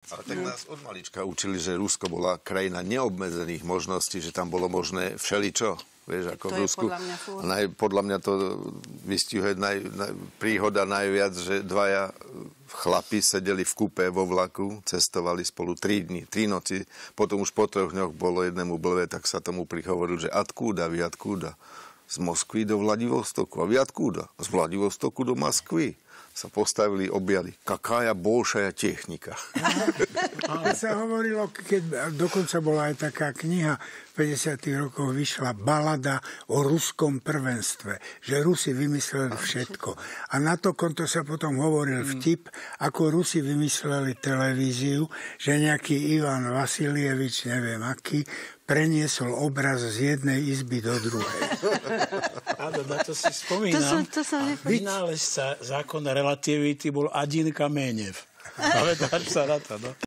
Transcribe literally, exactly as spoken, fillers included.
Ale tak nás od malička učili, že Rusko bola krajina neobmedzených možností, že tam bolo možné všeličo. Vieš, ako to v Rusku. Podľa mňa, naj, podľa mňa to vystihuje naj, naj, príhoda najviac, že dvaja chlapi sedeli v kúpe vo vlaku, cestovali spolu tri dni, tri noci. Potom už po troch dňoch bolo jednému blbe, tak sa tomu prihovoril, že adkúda, vy adkúda. Z Moskvy do Vladivostoku. A vy adkúda? Z Vladivostoku do Moskvy. Sa postavili, objali. Kakája bolšaja technika. To sa hovorilo, keď dokonca bola aj taká kniha, v päťdesiatych rokoch vyšla balada o ruskom prvenstve, že Rusi vymysleli všetko. A na to konto sa potom hovoril vtip, ako Rusi vymysleli televíziu, že nejaký Ivan Vasilievič, neviem aký, preniesol obraz z jednej izby do druhej. Áno, na to si spomínam. To som, to som a vynálezca zákona relativity bol Adin Kamenev. Pamätáš sa na to, no?